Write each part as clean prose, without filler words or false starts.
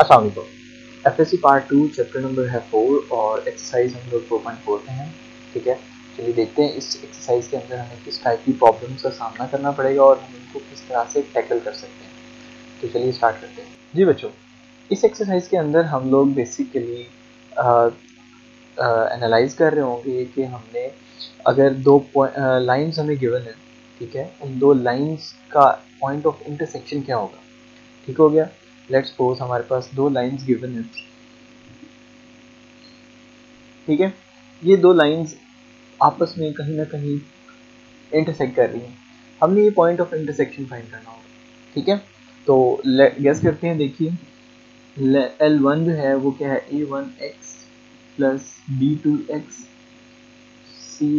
अस्सलाम वालेकुम। FSc part 2 chapter number है 4 और एक्सरसाइज हम लोग 4.4 पे हैं। ठीक है, चलिए देखते हैं इस एक्सरसाइज के अंदर हमें किस टाइप की प्रॉब्लम्स का सामना करना पड़ेगा और हम इनको किस तरह से टैकल कर सकते हैं। तो चलिए स्टार्ट करते हैं। जी बच्चों, इस एक्सरसाइज के अंदर हम लोग बेसिकली एनालाइज कर रहे होंगे कि हमने अगर दो लाइंस हमें गिवन है, ठीक है, उन दो लाइंस का पॉइंट ऑफ इंटरसेक्शन क्या होगा। ठीक हो गया। लेट्स सपोज हमारे पास दो लाइंस गिवन है, ठीक है, ये दो लाइंस आपस में कहीं ना कहीं इंटरसेक्ट कर रही हैं। हमने ये पॉइंट ऑफ इंटरसेक्शन फाइंड करना होगा। ठीक है, तो गेस करते हैं। देखिए L1 जो है वो क्या है, A1x plus B2x C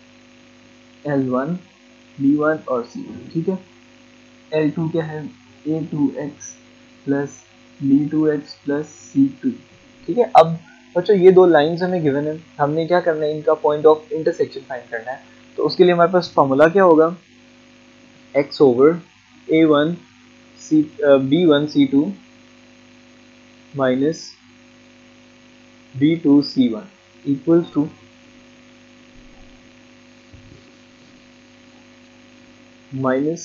L1 B1 और C1। ठीक है, L2 क्या है, A2x plus B2x plus C2। ठीक है, अब बच्चों ये दो लाइंस हमें गिवन है, हमने क्या करना है, इनका पॉइंट ऑफ इंटरसेक्शन फाइंड करना है। तो उसके लिए हमारे पास फॉर्मूला क्या होगा, x over A1 B1 C2 minus B2 C1 equals to minus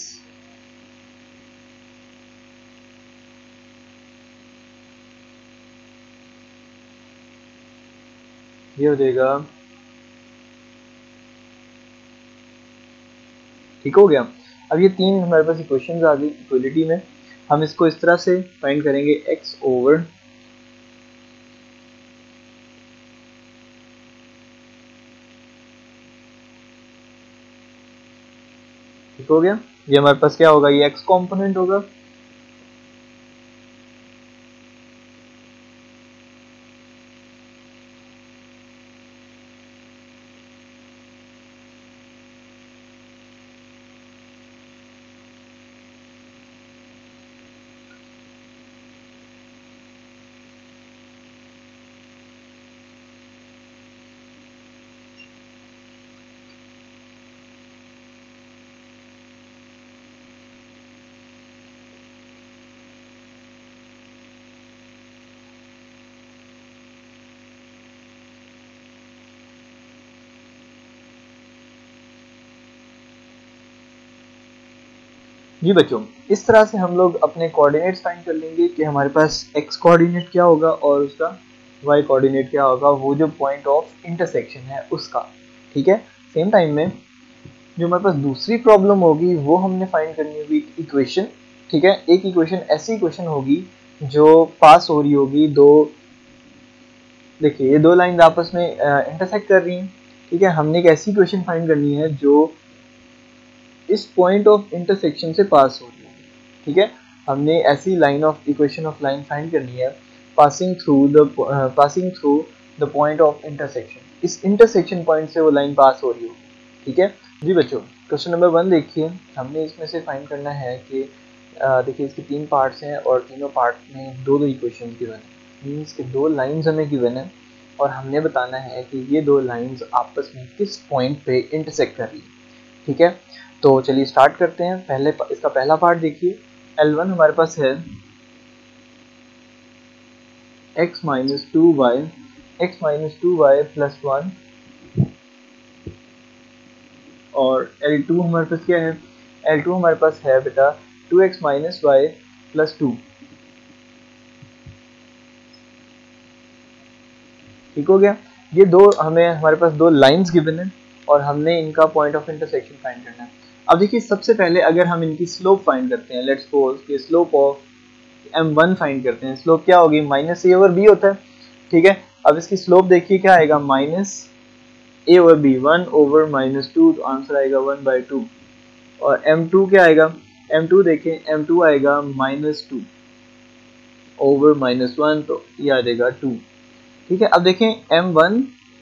ये हो जाएगा। ठीक हो गया। अब ये तीन हमारे पास इक्वेशंस आ गई इक्वलिटी में। हम इसको इस तरह से फाइंड करेंगे, x ओवर ठीक हो गया। ये हमारे पास क्या होगा, ये x कंपोनेंट होगा, जी बच्चों। इस तरह से हम लोग अपने कोऑर्डिनेट्स फाइंड कर लेंगे कि हमारे पास x कोऑर्डिनेट क्या होगा और उसका y कोऑर्डिनेट क्या होगा, वो जो पॉइंट ऑफ इंटरसेक्शन है उसका। ठीक है, सेम टाइम में जो हमारे पास दूसरी प्रॉब्लम होगी वो हमने फाइंड करनी होगी इक्वेशन। ठीक है, एक इक्वेशन ऐसी इक्वेशन होगी जो पास हो रही होगी दो, देखिए ये दो लाइन आपस में इंटरसेक्ट कर रही हैं। ठीक है, हमने एक ऐसी इक्वेशन फाइंड करनी है जो इस पॉइंट ऑफ इंटरसेक्शन से पास हो रही है। ठीक है, हमने ऐसी line of equation of line find करनी है passing through the point of intersection. इस इंटरसेक्शन पॉइंट से वो लाइन पास हो रही हो। ठीक है जी बच्चों, क्वेश्चन नंबर 1 देखिए, हमने इसमें से फाइंड करना है कि देखिए इसके तीन पार्ट्स हैं और तीनों पार्ट में दो दो इक्वेशन गिवन है, मीन्स के दो लाइंस हमें गिवन है और हमने बताना है कि ये दो लाइंस आपस में किस पॉइंट पे इंटरसेक्ट कर रही है। ठीक है, तो चलिए स्टार्ट करते हैं। पहले इसका पहला पार्ट देखिए, L1 हमारे पास है x minus two y plus 1 और L2 हमारे पास क्या है, L2 हमारे पास है बेटा 2x माइनस वाई प्लस 2। ठीक हो गया। ये दो हमें हमारे पास दो लाइंस गिवन है और हमने इनका पॉइंट ऑफ इंटरसेक्शन फाइंड करना है। अब देखिए सबसे पहले अगर हम इनकी स्लोप फाइंड करते हैं, लेट्स सपोज कि स्लोप ऑफ m1 फाइंड करते हैं। स्लोप क्या होगी, माइनस ए ओवर बी होता है। ठीक है, अब इसकी स्लोप देखिए क्या आएगा, minus a over b, 1 over minus 2, तो आंसर आएगा 1/2। और m2 क्या आएगा, m2 देखें, m2 आएगा माइनस 2 ओवर माइनस 1, तो ये आ जाएगा 2। ठीक है, अब देखें m1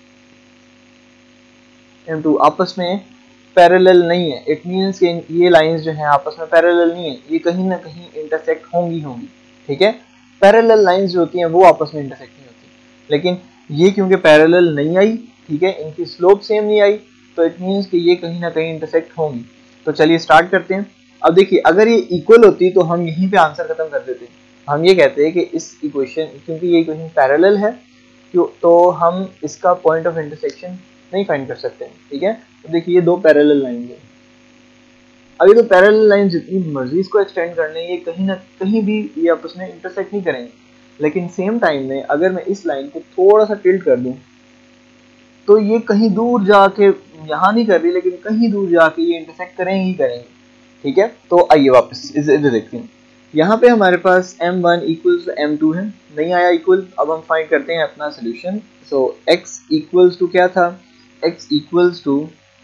m2 आपस में पैरेलल नहीं है, इट मींस कि ये लाइंस जो हैं आपस में पैरेलल नहीं है, ये कहीं ना कहीं इंटरसेक्ट होंगी। ठीक है, पैरेलल लाइंस जो होती हैं वो आपस में इंटरसेक्ट नहीं होती, लेकिन ये क्योंकि पैरेलल नहीं आई, ठीक है, इनकी स्लोप सेम नहीं आई, तो इट मींस कि ये कहीं ना कहीं इंटरसेक्ट होंगी। तो चलिए स्टार्ट करते हैं। अब देखिए अगर ये इक्वल होती तो हम यहीं पे आंसर खत्म कर देते, हम ये कहते हैं कि इस इक्वेशन, क्योंकि ये इक्वेशन पैरेलल है तो हम इसका पॉइंट ऑफ इंटरसेक्शन नहीं फाइंड कर सकते। ठीक है, तो देखिए ये दो पैरेलल लाइन है। अब ये तो पैरेलल लाइन जितनी मर्जी इसको एक्सटेंड कर लें, ये कहीं ना कहीं भी ये आपस में इंटरसेक्ट नहीं करेंगे। लेकिन सेम टाइम में अगर मैं इस लाइन को थोड़ा सा टिल्ट कर दूं तो ये कहीं दूर जाके, यहाँ नहीं कर रही लेकिन कहीं दूर जाके ये इंटरसेक्ट करेंगे ही करेंगे। ठीक है, तो आइए वापस इसे देखते हैं। यहाँ पे हमारे पास m1 इक्वल्स m2 है, नहीं आया इक्वल। अब हम फाइंड करते हैं अपना solution. So x equals to क्या था, x equals to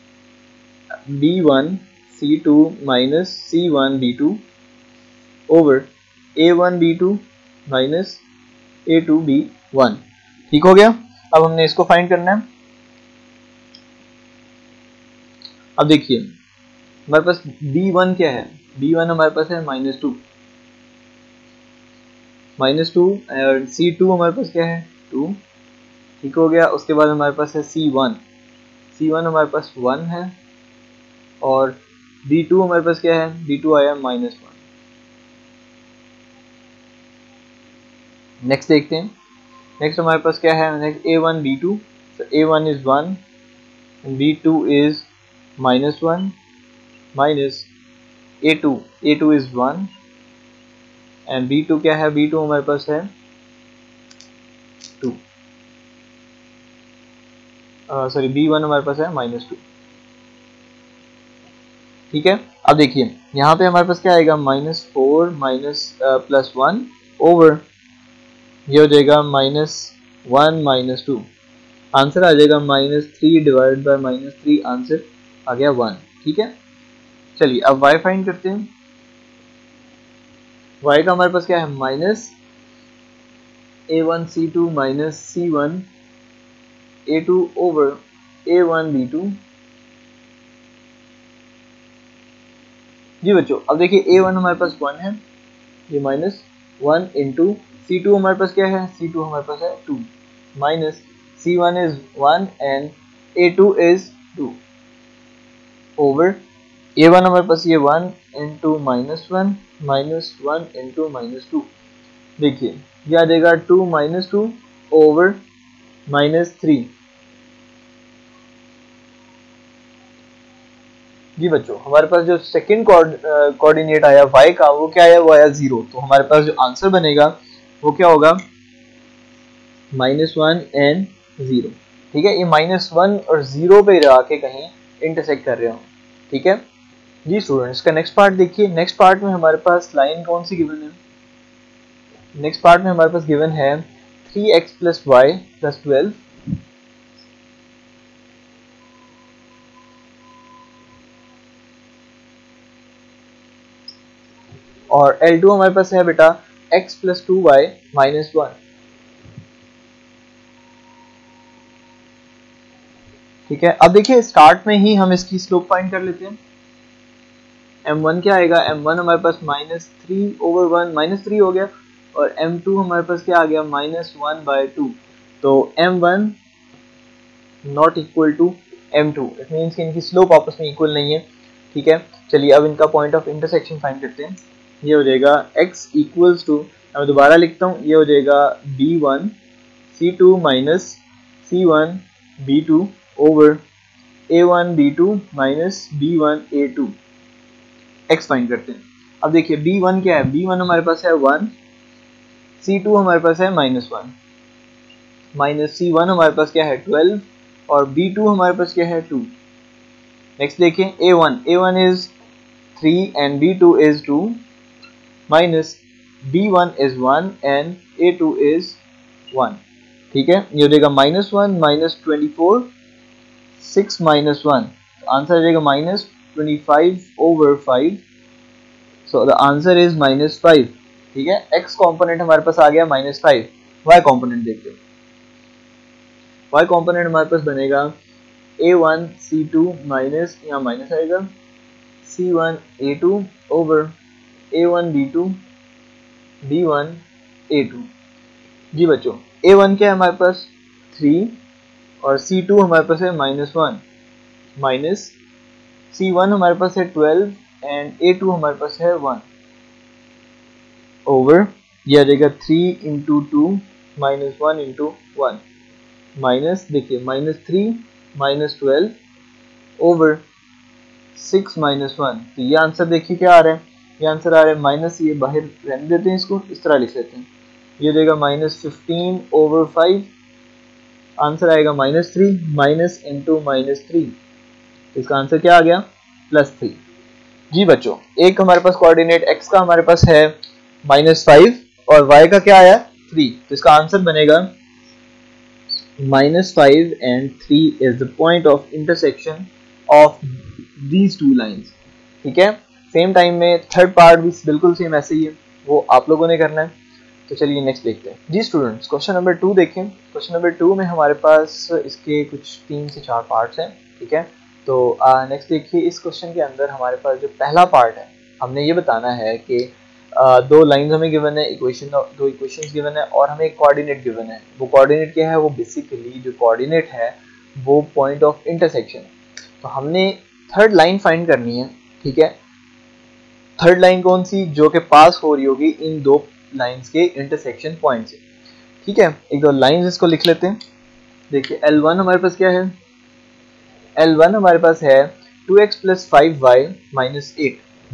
b1 c2 minus c1 b2 over a1 b2 minus a2 b1। ठीक हो गया। अब हमने इसको फाइंड करना है। अब देखिए हमारे पास b1 क्या है, b1 हमारे पास है -2 और c2 हमारे पास क्या है 2। ठीक हो गया। उसके बाद हमारे पास है c1 हमारे पास 1 है और b2 हमारे पास क्या है, b2 आया -1। नेक्स्ट देखते हैं। नेक्स्ट हमारे पास क्या है, next a1 b2, so a1 is 1 and b2 is -1 minus a2 is 1 and b2 क्या है, b2 हमारे पास है 2, सॉरी b1 हमारे पास है -2। ठीक है, अब देखिए यहाँ पे हमारे पास क्या आएगा, -4 +1 ओवर ये हो जाएगा -1 -2, आंसर आ जाएगा -3 डिवाइड बाय -3, आंसर आ गया 1। ठीक है, चलिए अब y फाइंड करते हैं। y का हमारे पास क्या है, -a1 c2 minus c1 a2 over a1 b2। जी बच्चों, अब देखिए a1 हमारे पास 1 है, ये -1 इंटू c2 हमारे पास क्या है, c2 हमारे पास है 2 minus c1 is 1 and a2 is 2 over a1 हमारे पास ये 1 इंटू -1 माइनस 1 इंटू -2। देखिए ये आ जाएगा 2 -2 ओवर -3। जी बच्चों, हमारे पास जो सेकंड कोऑर्डिनेट आया y का, वो क्या आया, वो आया 0। तो हमारे पास जो आंसर बनेगा वो क्या होगा, -1 एंड 0। ठीक है, ये -1 और 0 पे आके कहीं इंटरसेक्ट कर रहे हो। ठीक है जी स्टूडेंट्स, का नेक्स्ट पार्ट देखिए। नेक्स्ट पार्ट में हमारे पास लाइन कौन सी गिवन है, नेक्स्ट पार्ट में हमारे पास गिवन है 3x + y + 12 और L2 हमारे पास है बेटा x + 2y - 1। ठीक है, अब देखिए स्टार्ट में ही हम इसकी स्लोप फाइंड कर लेते हैं। m1 क्या आएगा, m1 हमारे पास -3/1 -3 हो गया और m2 हमारे पास क्या आ गया, -1/2। तो m1 not equal to m2, it means कि इनकी स्लोप आपस में इक्वल नहीं है। ठीक है, चलिए अब इनका पॉइंट ऑफ इंटरसेक्शन फाइंड करते हैं। ये हो जाएगा x इक्वल्स टू, मैं दोबारा लिखता हूँ, ये हो जाएगा b1 c2 minus c1 b2 over a1 b2 minus b1 a2। x find करते हैं। अब देखिए b1 क्या है, b1 हमारे पास है 1, c2 हमारे पास है -1 माइनस c1 हमारे पास क्या है 12 और b2 हमारे पास क्या है 2। नेक्स्ट देखिए a1 is 3 and b2 is 2 minus b1 is 1 and a2 is 1। ठीक है, ये हो जाएगा -1 -24 6 -1, आंसर आ जाएगा -25/5। So the answer is -5। ठीक है, x कॉम्पोनेंट हमारे पास आ गया -5। y कॉम्पोनेंट देखते हैं। y कॉम्पोनेंट हमारे पास बनेगा a1 c2 माइनस, यहाँ माइनस आएगा, c1 a2 over a1 b2 b1 a2। जी बच्चों, a1 क्या है हमारे पास 3 और c2 हमारे पास है -1 माइनस c1 हमारे पास है 12 एंड a2 हमारे पास है 1 ओवर ये आ जाएगा 3 इंटू 2 माइनस 1 इंटू 1 माइनस, देखिए -3 माइनस 12 ओवर 6 माइनस 1। तो ये आंसर देखिए क्या आ रहा है, ये आंसर आ रहा है माइनस, ये बाहर रहने देते हैं, इसको इस तरह लिख लेते हैं, ये देगा -15 ओवर 5, आंसर आएगा -3 माइनस इंटू -3, तो इसका आंसर क्या आ गया +3। जी बच्चों, एक हमारे पास कोऑर्डिनेट x का हमारे पास है -5 और y का क्या आया 3, तो इसका आंसर बनेगा -5 and 3 is the point of intersection of these two lines। ठीक है, सेम टाइम में थर्ड पार्ट भी बिल्कुल सेम ऐसे ही है, वो आप लोगों ने करना है। तो चलिए नेक्स्ट देखते हैं। जी स्टूडेंट्स, क्वेश्चन नंबर 2 देखें। क्वेश्चन नंबर 2 में हमारे पास इसके कुछ 3 से 4 पार्ट्स हैं। ठीक है, तो नेक्स्ट देखिए, इस क्वेश्चन के अंदर हमारे पास जो पहला पार्ट है, हमने ये बताना है कि दो लाइंस हमें गिवन है, दो इक्वेशंस गिवन है और हमें एक कोऑर्डिनेट गिवन है। वो कोऑर्डिनेट क्या है, वो बेसिकली जो कोऑर्डिनेट है वो पॉइंट ऑफ इंटरसेक्शन है। तो हमने थर्ड लाइन फाइंड करनी है। ठीक है, थर्ड लाइन कौन सी, जो कि पास हो रही होगी इन दो लाइंस के इंटरसेक्शन पॉइंट से। ठीक है, एक दो लाइंस इसको लिख लेते हैं। देखिए L1 हमारे पास क्या है, L1 हमारे पास है 2x plus 5y minus 8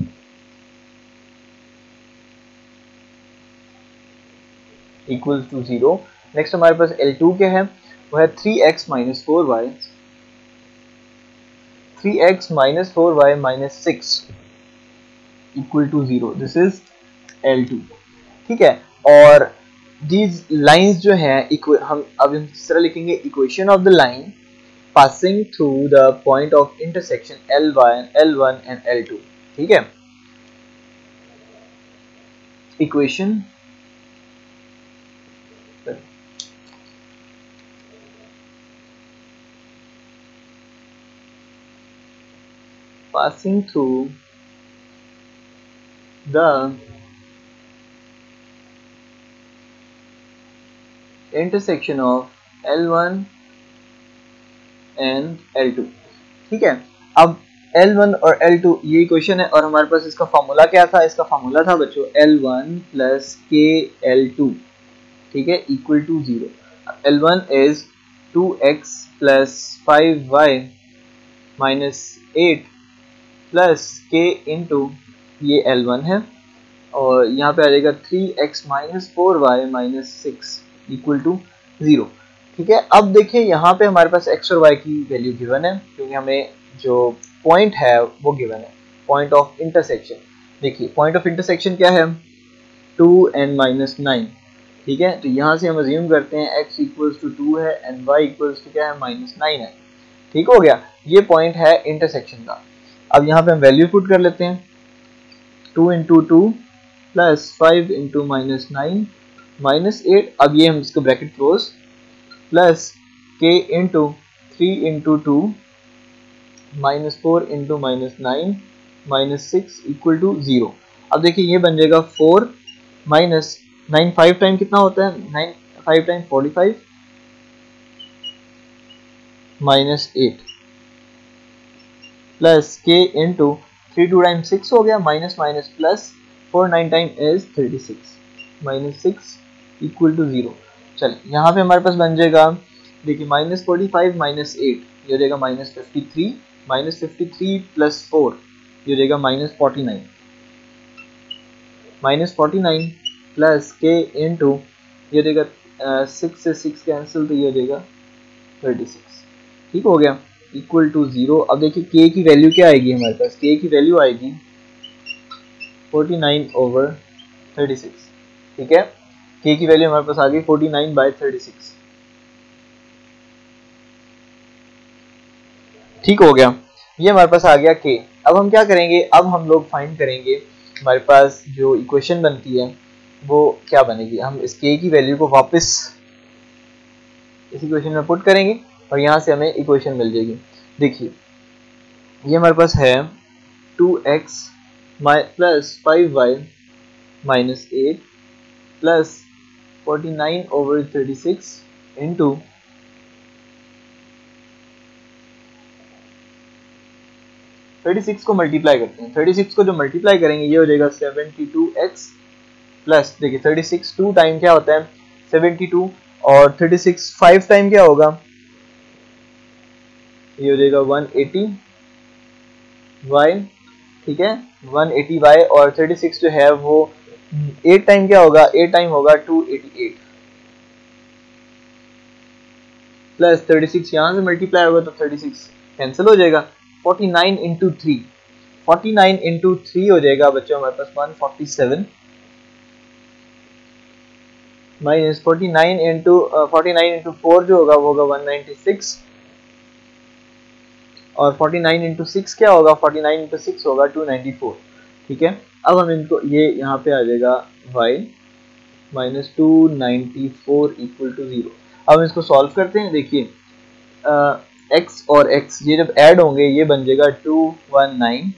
equal to 0। Next हमारे पास L2 क्या है, वो है 3x minus 4y, 3x minus 4y minus 6 equal to 0। This is L2। ठीक है, और these lines जो हैं हम अब इस तरह लिखेंगे, equation of the line passing through the point of intersection L1 and L2। ठीक है, equation passing through the intersection of L1 and L2। ठीक है, अब L1 और L2 ये इक्वेशन है और हमारे पास इसका फार्मूला क्या था, इसका फार्मूला था बच्चों L1 प्लस के L2। ठीक है, equal to 0। L1 is 2x plus 5y minus 8 plus k into ये L1 है और यहाँ पे आ जाएगा 3x minus 4y minus 6 equal to 0। ठीक है, अब देखिए यहाँ पे हमारे पास x और y की वैल्यू गिवन है, क्योंकि हमें जो पॉइंट है वो गिवन है, पॉइंट ऑफ इंटरसेक्शन। देखिए पॉइंट ऑफ इंटरसेक्शन क्या है, 2 and माइनस 9। ठीक है, तो यहाँ से हम अज्यूम करते हैं x इक्वल्स टू 2 है एंड y इक्वल्स टू क्या है -9 है। ठीक हो गया, ये पॉइंट है इंटरसेक्शन का। अब यहाँ पे हम वैल्यू पुट कर लेते हैं, 2 into 2 plus 5 into minus 9 minus 8, अब ये हम इसको bracket close, plus k into 3 into 2 minus 4 into minus 9 minus 6 equal to 0। अब देखिए ये बन जाएगा 4 माइनस 9, 5 टाइम कितना होता है, 9 5 time 45 minus 8 plus k into 3 2 time 6 हो गया, minus minus plus 4 9 time is 36 minus 6 equal to 0। चलिए यहाँ पे हमारे पास बन जाएगा, देखिए -45 माइनस 8 ये हो जाएगा -53, -53 प्लस 4 ये हो जाएगा -49, -49 प्लस के इंटू ये हो जाएगा 6 से 6 कैंसिल, तो ये हो जाएगा 36। ठीक हो गया, इक्वल टू 0। अब देखिए k की वैल्यू क्या आएगी हमारे पास, k की वैल्यू आएगी 49 ओवर 36। ठीक है, k की वैल्यू हमारे पास आ गई 49/36। ठीक हो गया, ये हमारे पास आ गया k। अब हम क्या करेंगे, अब हम लोग फाइंड करेंगे हमारे पास जो इक्वेशन बनती है वो क्या बनेगी। हम इस k की वैल्यू को वापस इस इक्वेशन में पुट करेंगे और यहाँ से हमें इक्वेशन मिल जाएगी। देखिए ये हमारे पास है 2x plus 5y minus 8 plus 49 over 36 into 36 को मल्टीप्लाई करते हैं। 36 को जो मल्टीप्लाई करेंगे ये हो जाएगा 72x प्लस देखिए 36 2 टाइम क्या होता है 72 और 36 5 टाइम क्या होगा, ये हो जाएगा 180 y, ठीक है 180 y, और 36 जो है वो 8 टाइम क्या होगा, 8 टाइम होगा 288 प्लस 36 यहाँ से मल्टीप्लाई होगा तो 36 कैंसिल हो जाएगा। 49 इंटू 3, 49 इंटू 3 हो जाएगा बच्चों हमारे पास 147 माइनस 49 इंटू 4 जो होगा वो होगा 196 और 49 इंटू 6 क्या होगा, 49 इंटू 6 होगा 294, ठीक है। अब हम इनको ये यहाँ पे आ जाएगा y माइनस 294 इक्वल टू 0। अब इसको सॉल्व करते हैं। देखिए x और x ये जब ऐड होंगे ये बन जाएगा 219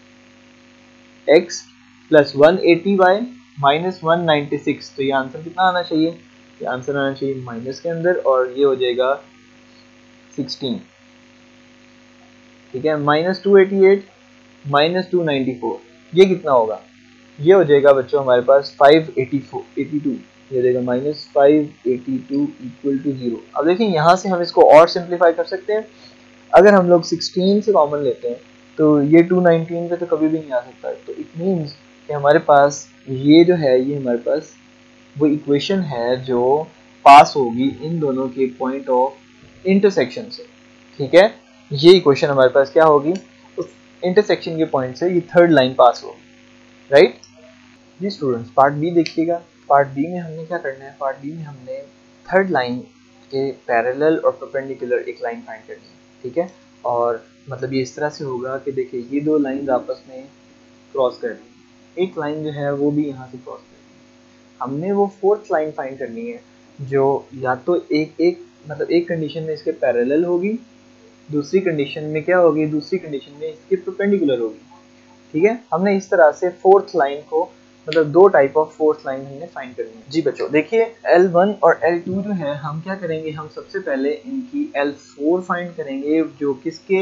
x प्लस 180 y माइनस 196। तो ये आंसर कितना आना चाहिए, ये आंसर आना चाहिए माइनस के अंदर और ये हो जाएगा 16, ठीक है। माइनस 288 माइनस 294 ये कितना होगा, ये हो जाएगा बच्चों हमारे पास 582, ये हो जाएगा माइनस 582 इक्वल टू 0। अब देखिए यहाँ से हम इसको और सिंप्लीफाई कर सकते हैं। अगर हम लोग 16 से कॉमन लेते हैं तो ये 219 पे तो कभी भी नहीं आ सकता, तो इट मीन्स कि हमारे पास ये जो है ये हमारे पास वो इक्वेशन है जो पास होगी इन दोनों के पॉइंट ऑफ इंटरसेक्शन से, ठीक है। ये इक्वेशन हमारे पास क्या होगी, उस इंटरसेक्शन के पॉइंट से ये थर्ड लाइन पास होगी, राइट जी स्टूडेंट्स। पार्ट बी देखिएगा। पार्ट बी में हमने क्या करना है, पार्ट बी में हमने थर्ड लाइन के पैरेलल और परपेंडिकुलर एक लाइन फाइंड करनी है, ठीक है। और मतलब ये इस तरह से होगा कि देखिए ये दो लाइन आपस में क्रॉस कर रही है, एक लाइन जो है वो भी यहाँ से क्रॉस कर रही है। हमने वो फोर्थ लाइन फाइंड करनी है जो या तो एक कंडीशन में इसके पैरेलल होगी, दूसरी कंडीशन में क्या होगी, दूसरी कंडीशन में इसके परपेंडिकुलर होगी, ठीक है। हमने इस तरह से फोर्थ लाइन को मतलब दो टाइप ऑफ फोर्थ लाइन हमने फाइंड करनी है जी बच्चों। देखिए L1 और L2 जो है हम क्या करेंगे, हम सबसे पहले इनकी L4 फाइंड करेंगे जो किसके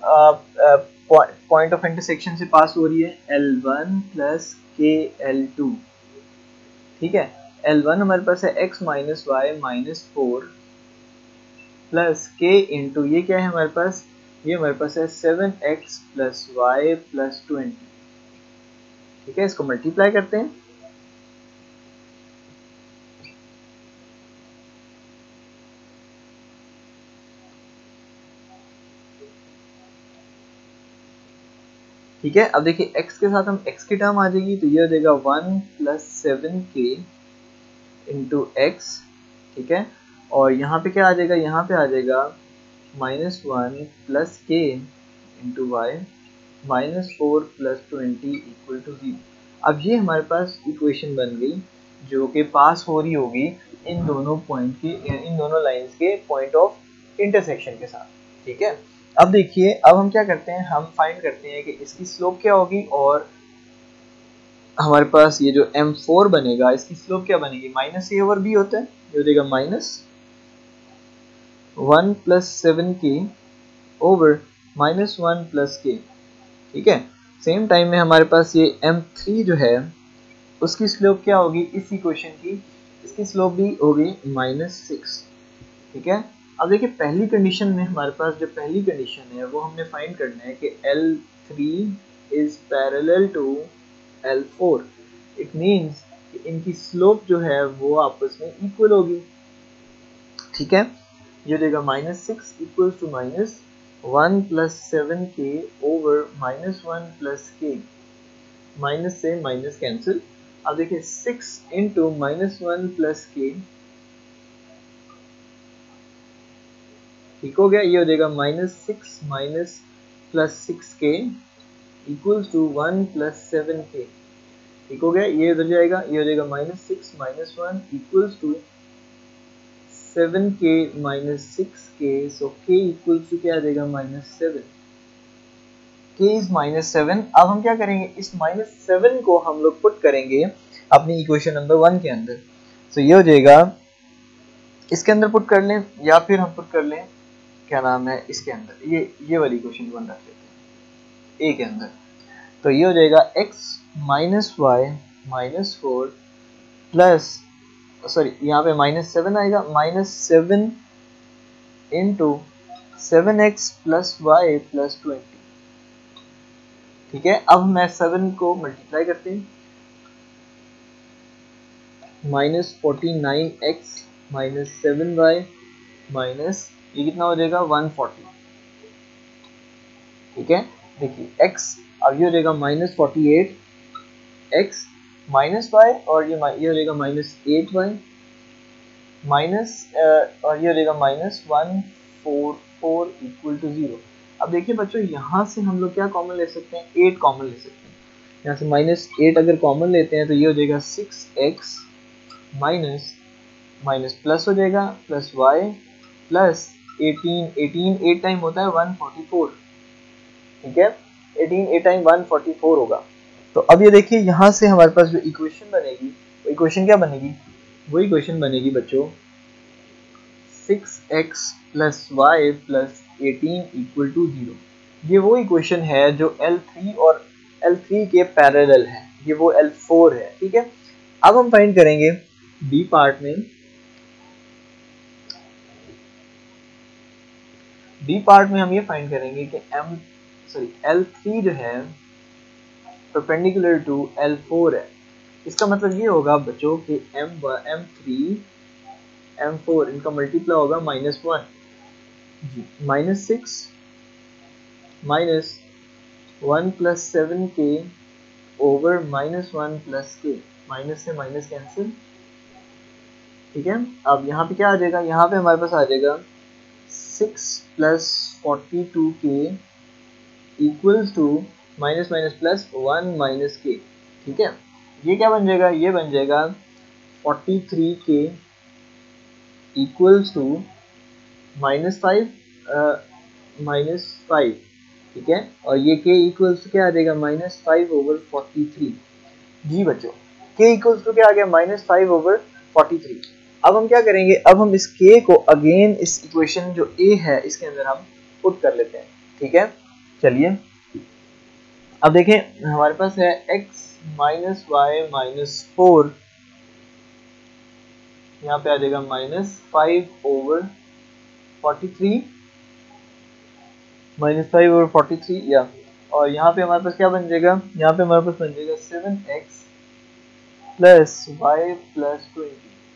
पॉइंट ऑफ इंटरसेक्शन से पास हो रही है, L1 प्लस के L2, ठीक है। L1 हमारे पास है x minus y minus 4 plus k into ये क्या है हमारे पास, ये हमारे पास है 7x प्लस वाई प्लस 20, ठीक है। इसको मल्टीप्लाई करते हैं, ठीक है। अब देखिए x के साथ हम x की टर्म आ जाएगी तो ये हो जाएगा 1 प्लस 7k इंटू एक्स, ठीक है। और यहाँ पे क्या आ जाएगा, यहाँ पे आ जाएगा minus 1 plus k into y minus 4 plus 20 equal to 0। अब ये हमारे पास इक्वेशन बन गई जो कि पास हो रही होगी इन दोनों पॉइंट के, इन दोनों लाइंस के पॉइंट ऑफ इंटरसेक्शन के साथ, ठीक है। अब देखिए अब हम क्या करते हैं, हम फाइंड करते हैं कि इसकी स्लोप क्या होगी और हमारे पास ये जो M4 बनेगा इसकी स्लोप क्या बनेगी, माइनस ए ओवर बी होता है, ये हो जाएगा minus 1 plus 7k over minus 1 plus k, ठीक है। सेम टाइम में हमारे पास ये M3 जो है उसकी स्लोप क्या होगी इस इक्वेशन की, इसकी स्लोप भी होगी माइनस 6, ठीक है। अब देखिए पहली कंडीशन में हमारे पास जो पहली कंडीशन है वो हमने फाइंड करना है कि L3 is parallel to L4, it means कि इनकी स्लोप जो है वो आपस में इक्वल होगी, ठीक है। ये हो जाएगा minus 6 equals to minus 1 plus 7k over minus 1 plus k, minus से माइनस कैंसिल। अब देखिए 6 इंटू माइनस 1 प्लस k, ठीक हो गया, ये हो जाएगा minus 6 minus plus 6k equals to 1 plus 7k, ठीक हो गया, ये उधर जाएगा, ये हो जाएगा minus 6 minus 1 equals to 7k minus 6k, so k equals to क्या आ जाएगा माइनस 7, k इज माइनस 7। अब हम क्या करेंगे, इस माइनस 7 को हम लोग पुट करेंगे अपनी इक्वेशन नंबर 1 के अंदर, सो ये हो जाएगा इसके अंदर पुट कर लें या फिर हम पुट कर लें क्या नाम है इसके अंदर, ये वाली इक्वेशन 1 रख लेते हैं a के अंदर। तो ये हो जाएगा x minus y minus 4 plus sorry यहाँ पे -7 आएगा, -7 into 7x plus y plus 20। ठीक है, अब मैं 7 को मल्टीप्लाई करते हैं, -49x माइनस 7y माइनस ये कितना हो जाएगा 140। ठीक है, देखिए x अब ये हो जाएगा -48x माइनस y और ये हो जाएगा -8y माइनस और ये हो जाएगा -144 इक्वल टू 0। अब देखिए बच्चों यहाँ से हम लोग क्या कॉमन ले सकते हैं, 8 कॉमन ले सकते हैं। यहाँ से -8 अगर कॉमन लेते हैं तो ये हो जाएगा 6x माइनस माइनस प्लस हो जाएगा प्लस y प्लस 18 8 टाइम होता है 144। ठीक है, 18 8 टाइम 144 होगा। तो अब ये देखिए यहाँ से हमारे पास जो इक्वेशन बनेगी वो इक्वेशन क्या बनेगी, वो इक्वेशन बनेगी बच्चों 6x plus y plus 18 equal to 0। ये वो इक्वेशन है जो L3 और L3 के पैरेलल है, ये वो L4 है। ठीक है, अब हम फाइंड करेंगे बी पार्ट में, बी पार्ट में हम ये फाइंड करेंगे कि L3 जो है परपेंडिकुलर टू L4 है। इसका मतलब ये होगा बच्चों कि M3 M4 इनका मल्टीप्लाई होगा -1 -6 minus 1 plus 7k over -1 plus k, minus से माइनस कैंसिल। ठीक है, अब यहाँ पे क्या आ जाएगा, यहाँ पे हमारे पास आ जाएगा 6 plus 42k equals to minus minus plus 1 minus k। ठीक है, ये क्या बन जाएगा, ये बन जाएगा 43k इक्वल्स टू -5 ठीक है, और ये k इक्वल्स टू क्या आ जाएगा -5 ओवर 43। जी बच्चों, k इक्वल्स टू क्या आ गया -5 ओवर 43। अब हम क्या करेंगे, अब हम इस k को अगेन इस इक्वेशन जो a है इसके अंदर हम पुट कर लेते हैं। ठीक है, चलिए अब देखें हमारे पास है x माइनस वाई माइनस 4, यहाँ पे आ जाएगा -5 ओवर 43 -5 ओवर 43 या, और यहाँ पे हमारे पास क्या बन जाएगा, यहाँ पे हमारे पास बन जाएगा 7x प्लस वाई प्लस 20।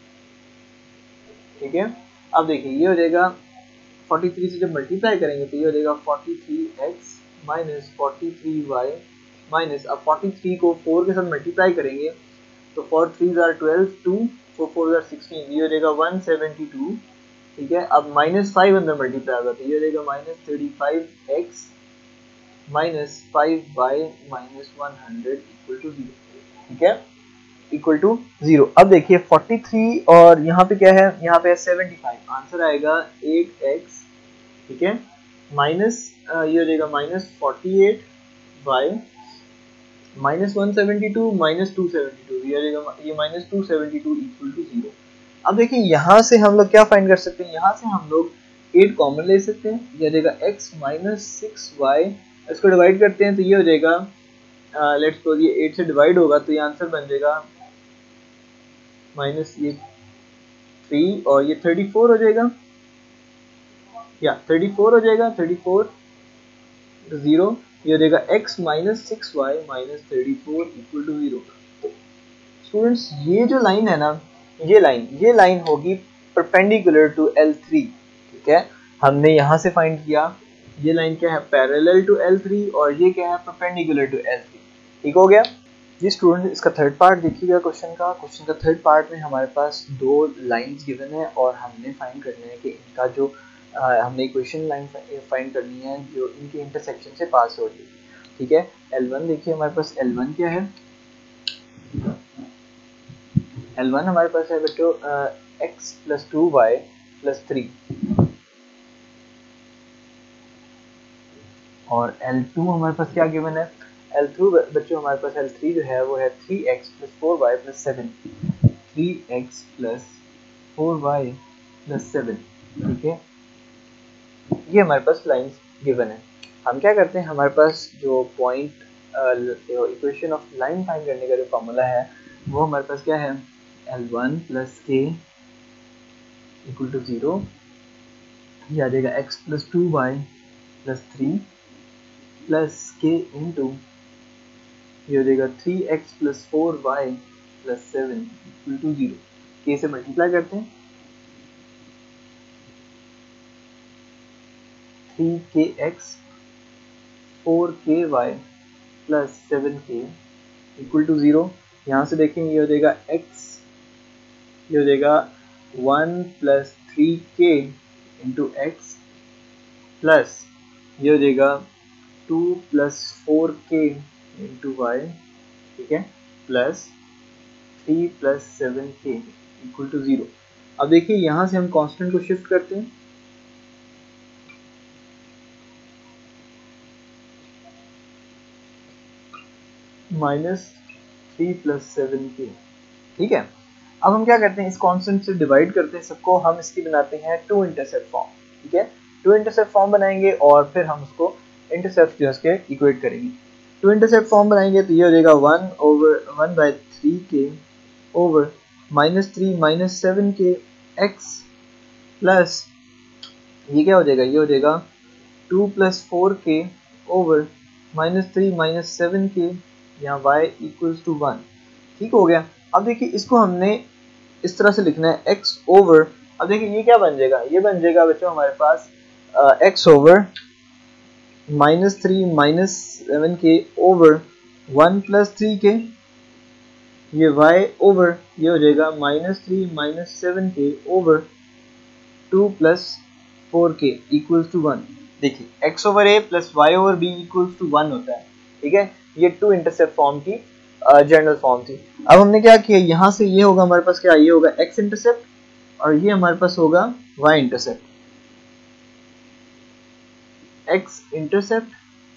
ठीक है, अब देखिए ये हो जाएगा 43 से जब मल्टीप्लाई करेंगे तो ये हो जाएगा 43x माइनस 43y माइनस, अब 43 को 4 के साथ मल्टीप्लाई करेंगे तो 4 3 आर 12 2 4 4 आर 16, ये हो जाएगा 172। ठीक है, अब -5 अंदर मल्टीप्लाई होगा तो ये हो जाएगा -35x minus 5y minus 100 equal to 0। ठीक है, इक्वल टू 0। अब देखिए 43 और यहाँ पे क्या है, यहाँ पे है 75, आंसर आएगा 8x। ठीक है, माइनस ये हो जाएगा -48y माइनस 172 माइनस 272, ये हो जाएगा ये -272 इक्वल टू 0। अब देखिए यहाँ से हम लोग क्या फाइंड कर सकते हैं, यहाँ से हम लोग 8 कॉमन ले सकते हैं, ये हो जाएगा x माइनस 6y, इसको डिवाइड करते हैं तो ये हो जाएगा लेट्स सपोज ये 8 से डिवाइड होगा तो ये आंसर बन जाएगा माइनस ये 3 और ये 34 हो जाएगा, या 34 हो जाएगा, 34 0, ये हो जाएगा x minus 6y minus 34 equal to 0। Students ये जो लाइन है ना, ये लाइन होगी परपेंडिकुलर टू L3। ठीक है, हमने यहाँ से फाइंड किया ये लाइन क्या है, पैरेलल टू L3, और ये क्या है, परपेंडिकुलर टू L3। ठीक हो गया जी स्टूडेंट, इसका थर्ड पार्ट देखिएगा क्वेश्चन का थर्ड पार्ट में हमारे पास 2 लाइंस गिवन है और हमने फाइंड करना है कि इनका जो हमने इक्वेशन लाइन फाइंड करनी है जो इनके इंटरसेक्शन से पास हो रही है। ठीक है, L1 देखिए हमारे पास L1 क्या है, L1 हमारे पास है बच्चों x प्लस 2y प्लस 3, और L2 हमारे पास क्या गिवन है, L2 बच्चों हमारे पास L3 जो है वो है 3x plus 4y plus 7, 3x plus 4y plus 7। ठीक है, ये हमारे पास लाइंस गिवन है। हम क्या करते हैं, हमारे पास जो point equation of line find करने का जो फॉर्मूला है वो हमारे पास क्या है, L1 प्लस के इक्वल टू 0, ये आ जाएगा x plus 2y plus 3 plus k into ये हो जाएगा 3x plus 4y plus 7 equal to 0। के से मल्टीप्लाई करते हैं, 3kx 4ky plus 7k equal to 0। यहाँ से देखेंगे ये हो जाएगा x, ये हो जाएगा 1 plus 3k into x plus ये हो जाएगा 2 प्लस 4k इंटू वाई, ठीक है, plus 3 plus 7k equal to 0। अब देखिए यहाँ से हम कांस्टेंट को शिफ्ट करते हैं, -3 प्लस 7k, ठीक है। अब हम क्या करते हैं, इस कांस्टेंट से डिवाइड करते हैं सबको, हम इसकी बनाते हैं टू इंटरसेप्ट फॉर्म, ठीक है। टू इंटरसेप्ट फॉर्म बनाएंगे और फिर हम उसको इंटरसेप्ट जो इसके इक्वेट करेंगे। टू इंटरसेप्ट फॉर्म बनाएंगे तो ये हो जाएगा 1/3k over -3 minus 7k x plus ये क्या हो जाएगा, ये हो जाएगा 2 plus 4k over -3 minus 7k, यहाँ y इक्वल्स टू 1, ठीक हो गया। अब देखिए इसको हमने इस तरह से लिखना है x ओवर, अब देखिए ये क्या बन जाएगा, ये बन जाएगा बच्चों हमारे पास x over -3 minus 7k over 1 plus 3k, ये y ओवर ये हो जाएगा -3 minus 7k over 2 plus 4k equals to 1। देखिए x over a plus y over b equals to 1 होता है, ठीक है। ये टू इंटरसेप्ट फॉर्म की जनरल फॉर्म थी। अब हमने क्या किया, यहाँ से ये होगा हमारे पास क्या, ये होगा x इंटरसेप्ट और ये हमारे पास होगा y इंटरसेप्ट। x इंटरसेप्ट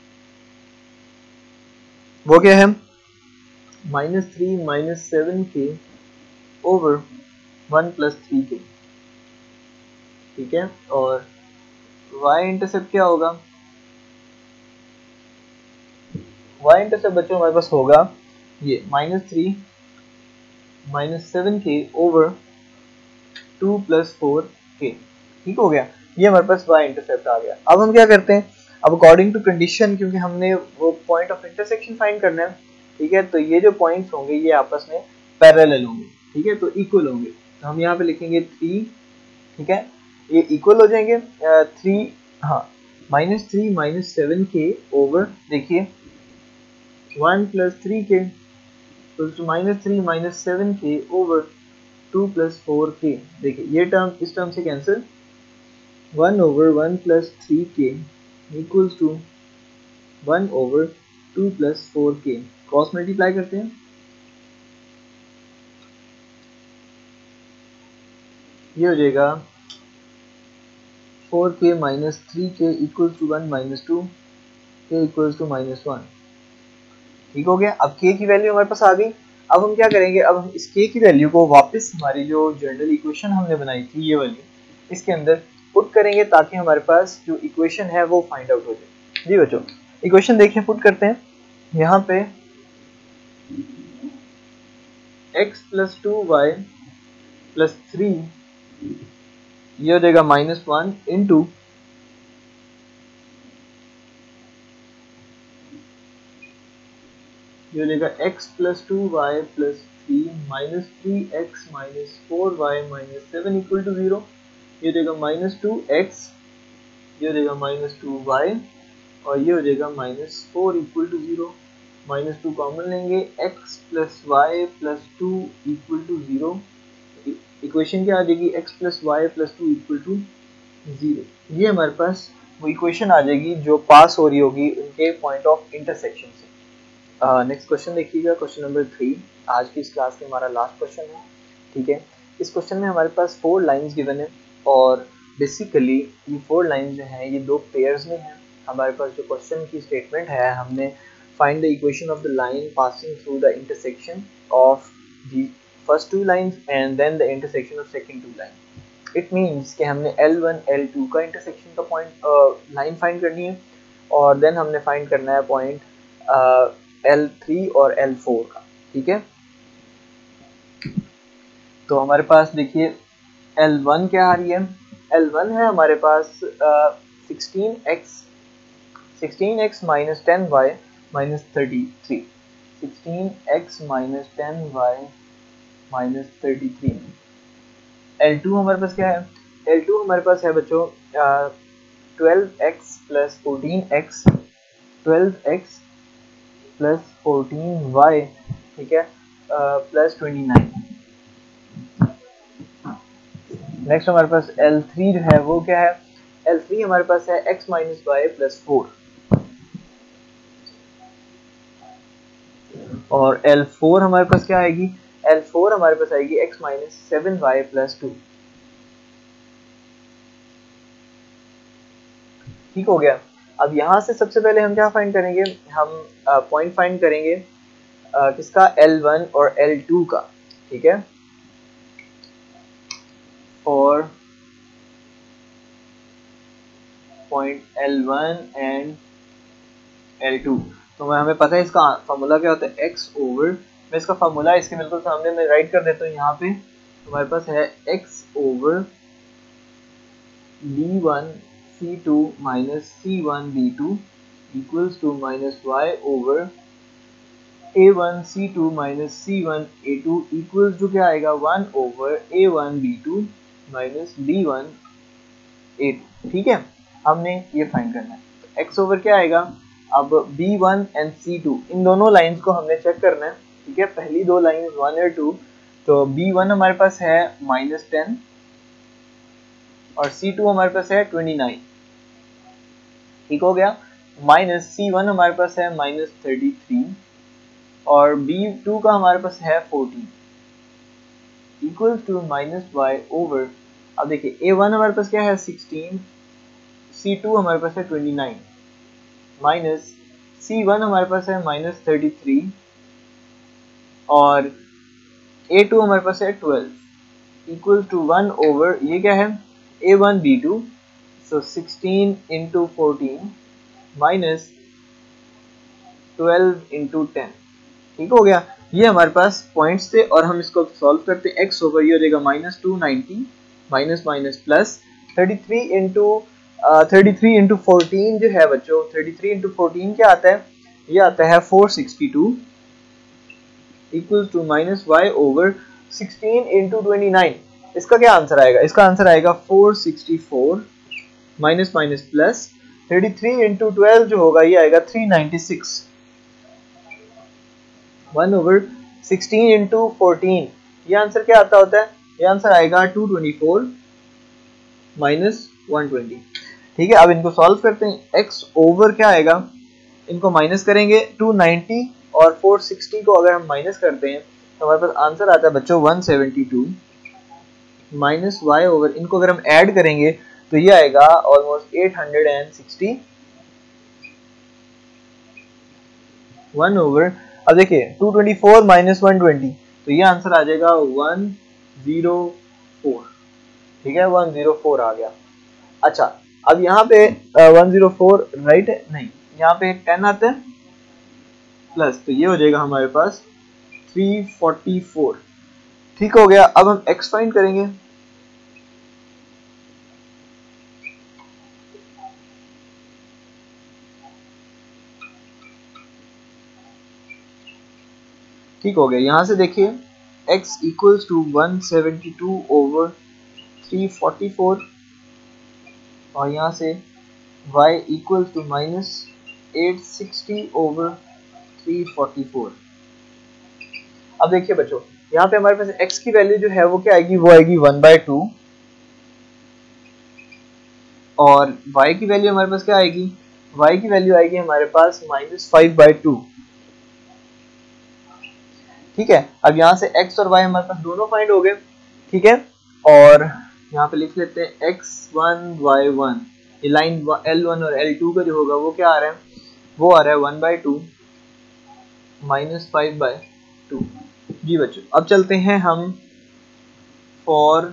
वो क्या है, -3 minus 7k over 1 plus 3k, ठीक है। और y इंटरसेप्ट क्या होगा, y इंटरसेप्ट बच्चों हमारे पास होगा ये -3 minus 7k over 2 plus 4k, ठीक हो गया। ये हमारे पास y इंटरसेप्ट आ गया। अब हम क्या करते हैं, अब अकॉर्डिंग टू कंडीशन, क्योंकि हमने वो पॉइंट ऑफ इंटरसेक्शन फाइंड करना है, ठीक है, तो ये जो पॉइंट्स होंगे ये आपस में पैरेलल होंगे, ठीक है, तो इक्वल होंगे। तो हम यहाँ पे लिखेंगे 3, ठीक है, ये इक्वल हो जाएंगे 3, हाँ, -3 माइनस 7k ओवर, देखिए 1 plus 3k -3 minus 7k over 2 plus 4k। देखिए ये टर्म इस टर्म से cancel, 1 over 1 plus 3k equals to 1 over 2 plus 4k। Cross multiply करते हैं, ये हो जाएगा 4k minus 3k equals to 1 minus 2 k equals to -1, ठीक हो गया। अब k की वैल्यू हमारे पास आ गई। अब हम क्या करेंगे, अब हम इस k की वैल्यू को वापस हमारी जो जनरल इक्वेशन हमने बनाई थी ये वाली, इसके अंदर पुट करेंगे ताकि हमारे पास जो इक्वेशन है वो फाइंड आउट हो जाए। जी बच्चों, इक्वेशन देखिए पुट करते हैं, यहाँ पे x प्लस 2y प्लस 3 ये हो जाएगा -1 इंटू ये हो जाएगा x plus 2y plus 3 minus 3x minus 4y minus 7 equal to 0। ये हो जाएगा -2x, ये हो जाएगा -2y और ये हो जाएगा -4 इक्वल टू 0। -2 कॉमन लेंगे, x plus y plus 2 equal to 0। Equation क्या आ जाएगी, x plus y plus 2 equal to 0। ये हमारे पास वो इक्वेशन आ जाएगी जो पास हो रही होगी उनके पॉइंट ऑफ इंटरसेक्शन से। नेक्स्ट क्वेश्चन देखिएगा, क्वेश्चन नंबर 3 आज की इस क्लास में हमारा लास्ट क्वेश्चन है, ठीक है। इस क्वेश्चन में हमारे पास 4 लाइंस गिवन है और बेसिकली ये 4 लाइंस जो हैं ये दो पेयर्स में हैं। हमारे पास जो क्वेश्चन की स्टेटमेंट है, हमने find the equation of the line passing through the intersection of the first 2 lines and then the intersection of second 2 line. It means कि हमने L1 L2 का इंटरसेक्शन का पॉइंट लाइन फाइंड करनी है और देन हमने फाइंड करना है पॉइंट L3 और L4 का, ठीक है। तो हमारे पास देखिए L1 क्या आ रही है, L1 है हमारे पास 16x minus 10y minus 33, 16x minus 10y minus 33। L2 हमारे पास क्या है, L2 हमारे पास है बच्चों 12x plus 14x, 12x plus 14y, ठीक है, प्लस 29। नेक्स्ट हमारे पास L3 जो है वो क्या है, L3 हमारे पास है x माइनस वाई प्लस 4, और L4 हमारे पास क्या आएगी, L4 हमारे पास आएगी x माइनस 7y प्लस 2। ठीक हो गया। अब यहाँ से सबसे पहले हम क्या फाइंड करेंगे, हम पॉइंट फाइंड करेंगे किसका, L1 और L2 का, ठीक है, और पॉइंट L1 एंड L2। तो हमें पता है इसका फार्मूला क्या होता है, x ओवर, मैं इसका फार्मूला इसके बिल्कुल सामने में राइट कर देता हूँ यहाँ पे। हमारे पास है x over b1 c2 minus c1 b2 equals to minus y over a1 c2 minus c1 a2 equals to क्या आएगा, 1 over a1 b2 minus b1 a2। ठीक है, हमने ये फाइंड करना है। तो x ओवर क्या आएगा, अब b1 एंड c2 इन दोनों लाइंस को हमने चेक करना है, ठीक है, पहली दो लाइंस 1 और 2। तो b1 हमारे पास है माइनस 10 और c2 हमारे पास है 29, ठीक हो गया। माइनस c1 हमारे पास है माइनस 33 और b2 का हमारे पास है 14 equal to minus y over, अब देखिए a1 हमारे पास क्या है 16, c2 हमारे पास है 29 माइनस c1 हमारे पास है माइनस 33 और a2 हमारे पास है 12 इक्वल टू 1 ओवर, ये क्या है a1 b2, सो 16 इंटू 14 माइनस 12 इंटू 10। ठीक हो गया, ये हमारे पास पॉइंट्स थे और हम इसको सॉल्व करते हैं। x ओवर ये हो जाएगा minus 290 minus minus plus 33 into 14 जो है बच्चों, 33 इंटू 14 क्या आता है, ये आता है 462 equal to minus y over 16 into 29। इसका क्या आंसर आएगा, इसका आंसर आएगा 464 माइनस माइनस प्लस 33 इंटू 12 जो होगा ये आएगा 396, 1 ओवर 16 इंटू 14, ये आंसर क्या आता होता है, ये आंसर आएगा 224 माइनस 120। ठीक है, अब इनको सॉल्व करते हैं। x ओवर क्या आएगा, इनको माइनस करेंगे 290 और 460 को अगर हम माइनस करते हैं तो हमारे पास आंसर आता है बच्चों 172 माइनस y ओवर, इनको अगर हम ऐड करेंगे तो ये आएगा ऑलमोस्ट 860, 1 ओवर, अब देखिए 224 माइनस 120 तो ये आंसर आ जाएगा 104। ठीक है, 104 आ गया। अच्छा, अब यहाँ पे 104 राइट है, नहीं यहाँ पे 10 आता है प्लस, तो ये हो जाएगा हमारे पास 344। ठीक हो गया, अब हम x फाइंड करेंगे। ठीक हो गया, यहाँ से देखिए x इक्वल्स टू 172 ओवर 344 और यहाँ से y equals to minus 860 over 344। अब देखिए बच्चों, यहाँ पे हमारे पास x की वैल्यू जो है वो क्या आएगी, वो आएगी 1/2 और y की वैल्यू हमारे पास क्या आएगी, y की वैल्यू आएगी हमारे पास माइनस 5/2। ठीक है, अब यहाँ से x और y हमारे पास दोनों फाइंड हो गए। ठीक है, और यहाँ पे लिख लेते हैं x1 y1, ये लाइन L1 और L2 का जो होगा वो क्या आ रहा है, वो आ रहा है 1/2 माइनस 5/2। जी बच्चों, अब चलते हैं हम फॉर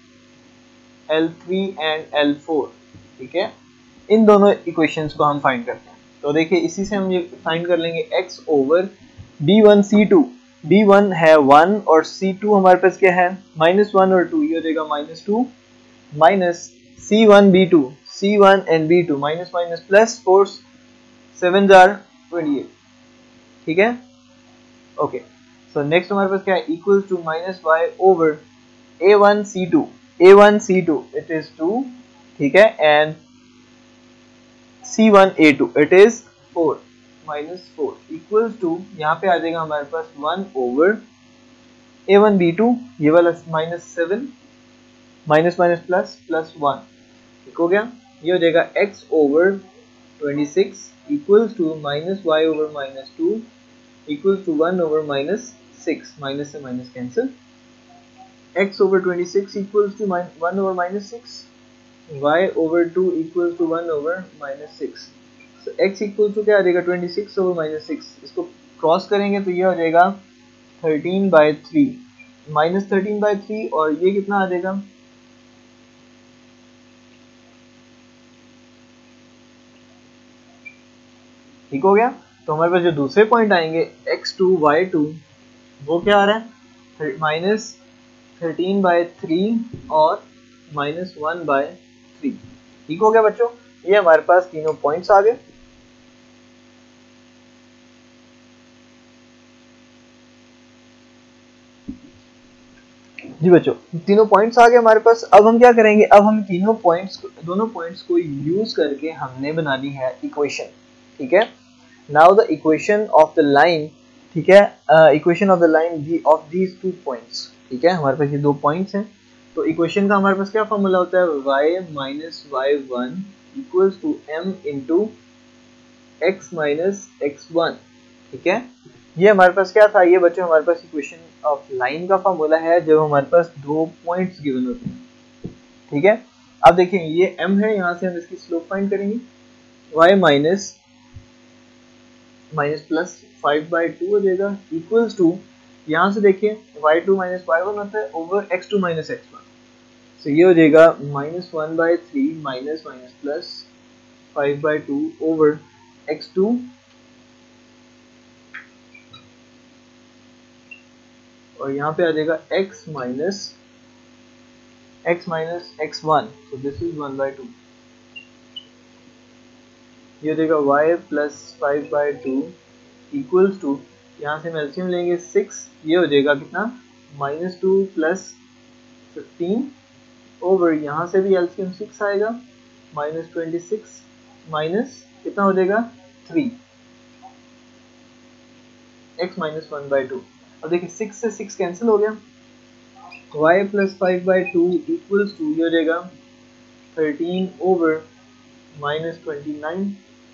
L3 एंड L4। ठीक है, इन दोनों इक्वेशंस को हम फाइंड करते हैं। तो देखिए इसी से हम ये फाइंड कर लेंगे x over b1 c2, B1 है 1 और C2 हमारे पास क्या है -1 और 2, ये हो जाएगा -2 minus C1 B2, C1 and B2 minus minus plus 4 7 जार 28, ठीक है। ओके, सो नेक्स्ट हमारे पास क्या है equal to minus y over A1 C2, A1 C2 it is 2, ठीक है, and C1 A2 it is 4 minus 4 equal to यहाँ पे आ जाएगा हमारे पास 1 ओवर A1 B2, ये वाला -7 माइनस माइनस प्लस प्लस 1, ठीक हो गया। ये हो जाएगा x over 26 equals to minus y over -2 equals to 1 over -6, minus से minus cancel, x over 26 equals to 1 over -6, y over 2 equals to 1 over -6, so x equals to क्या आ जाएगा 26 over -6, इसको क्रॉस करेंगे तो ये हो जाएगा 13/3 -13/3 और ये कितना आ जाएगा ठीक हो गया। तो हमारे पास जो दूसरे पॉइंट आएंगे x2 y2 वो क्या आ रहा है -13/3 और -1/3, ठीक हो गया बच्चों। ये हमारे पास तीनों पॉइंट्स आ गए। जी बच्चों, तीनों पॉइंट्स आ गए हमारे पास। अब हम क्या करेंगे, अब हम तीनों पॉइंट्स दोनों पॉइंट्स को यूज करके हमने बनानी है इक्वेशन, ठीक है। Now the equation of the line, ठीक है, equation of the line of these 2 points, ठीक है। हमारे पास ये 2 पॉइंट्स हैं, तो इक्वेशन का हमारे पास क्या फॉर्मूला होता है y minus y1 equals to m into x minus x1, ठीक है। ये हमारे पास क्या था, ये बच्चों हमारे पास इक्वेशन ऑफ लाइन का फॉर्मूला है जब हमारे पास 2 पॉइंट्स गिवन होते हैं, ठीक है। अब देखिए ये m है, यहाँ से हम इसकी स्लोप फाइंड करेंगे, y माइनस प्लस 5/2 हो जाएगा इक्वल्स टू, यहाँ से देखिए y2 माइनस y1 होता है over x2 minus x1, so ये हो जाएगा -1/3 minus minus plus 5/2 over x2 और यहाँ पे आ जाएगा x minus x1, so this is 1/2, ये हो जाएगा y प्लस 5/2 इक्वल्स टू, यहाँ से हम एलसीएम लेंगे 6, ये हो जाएगा कितना -2 प्लस 15 ओवर, यहाँ से भी एलसीएम 6 आएगा -26 माइनस कितना हो जाएगा 3, x माइनस 1/2। अब देखिए 6 से 6 कैंसिल हो गया, y प्लस 5/2 इक्वल्स टू ये हो जाएगा 13 ओवर -29।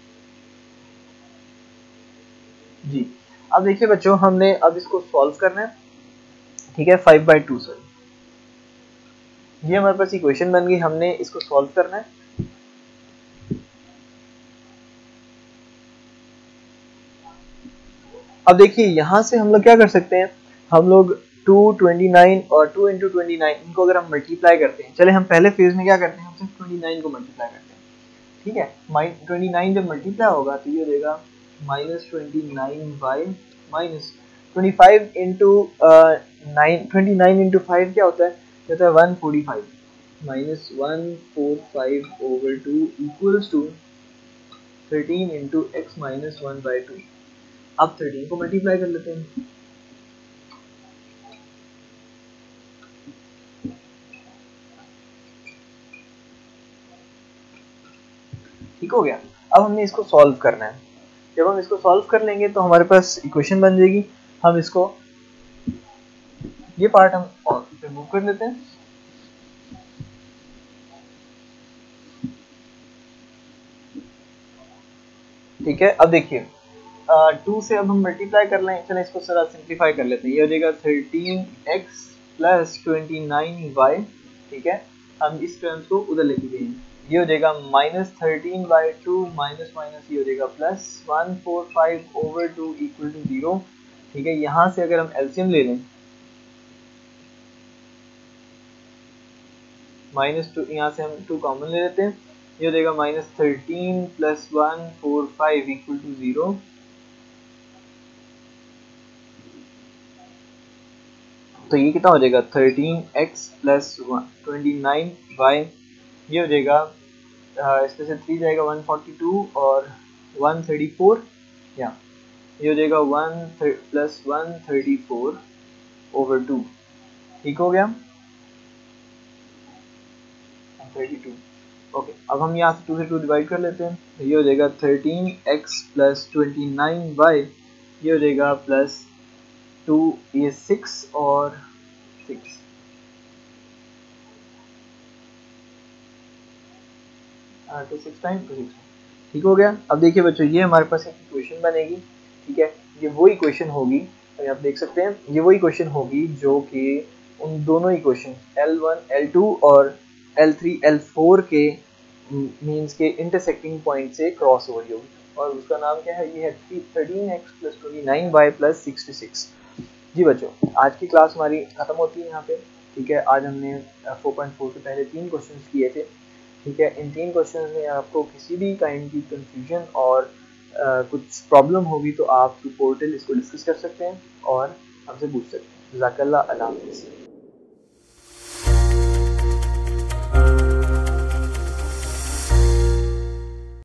जी, अब देखिए बच्चों हमने अब इसको सॉल्व करना है, ठीक है, 5/2 से ये हमारे पास इक्वेशन बन गई, हमने इसको सॉल्व करना है। अब देखिए यहाँ से हम लोग क्या कर सकते हैं, हम लोग 229 और 2 इंटू 29 इनको अगर हम मल्टीप्लाई करते हैं, चले हम पहले फेज में क्या करते हैं, हम सिर्फ 29 को मल्टीप्लाई करते हैं, ठीक है। 29 जब मल्टीप्लाई होगा तो ये हो जाएगा -29 माइनस 25 इंटू 29 इंटू 5 क्या होता है, 145 minus 145 over 2 equals to 13 into x minus 1/2। अब 13 को मल्टीप्लाई कर लेते हैं, ठीक हो गया। अब हमने इसको सॉल्व करना है, जब हम इसको सॉल्व कर लेंगे तो हमारे पास इक्वेशन बन जाएगी। हम इसको ये पार्ट हम रिमूव कर लेते हैं, ठीक है। अब देखिए 2 से अब हम मल्टीप्लाई कर लें, चलें इसको जरा सिंप्लीफाई कर लेते हैं, ये हो जाएगा 13x प्लस 29y, ठीक है। हम इस टर्म्स को उधर लेके गए, ये हो जाएगा -13/2 माइनस माइनस ये हो जाएगा प्लस 145 ओवर 2 इक्वल टू 0, ठीक है। यहाँ से अगर हम एलसीएम ले लें -2, यहाँ से हम 2 कॉमन ले लेते हैं, ये हो जाएगा -13 प्लस 145 इक्वल टू 0, तो ये कितना हो जाएगा 13x प्लस 29y, ये हो जाएगा इसमें से 3 जाएगा 142 और 134, या ये हो जाएगा 1 प्लस 134 ओवर 2, ठीक हो गया 32। ओके, अब हम यहाँ से 2 से 2 डिवाइड कर लेते हैं, तो ये हो जाएगा 13x प्लस 29y, ये हो जाएगा प्लस 2, ये 6 और 6, तो 6 टाइम तो 6, ठीक हो गया। अब देखिए बच्चों, ये हमारे पास एक इक्वेशन बनेगी, ठीक है, ये वो इक्वेशन होगी, तो आप देख सकते हैं ये वो इक्वेशन होगी जो कि उन दोनों इक्वेशन L1 L2 और L3 L4 के मीन्स के इंटरसेक्टिंग पॉइंट से क्रॉस ओवर होगी, और उसका नाम क्या है, ये है 13x प्लस 29y प्लस 66। जी बच्चों, आज की क्लास हमारी खत्म होती है यहाँ पे, ठीक है। आज हमने 4.4 के पहले 3 क्वेश्चंस किए थे, ठीक है। इन 3 क्वेश्चंस में आपको किसी भी काइंड की कंफ्यूजन और कुछ प्रॉब्लम होगी तो आप थ्रू पोर्टल इसको डिस्कस कर सकते हैं और हमसे पूछ सकते हैं। जज़ाकल्लाह, अल्लाह हाफ़िज़।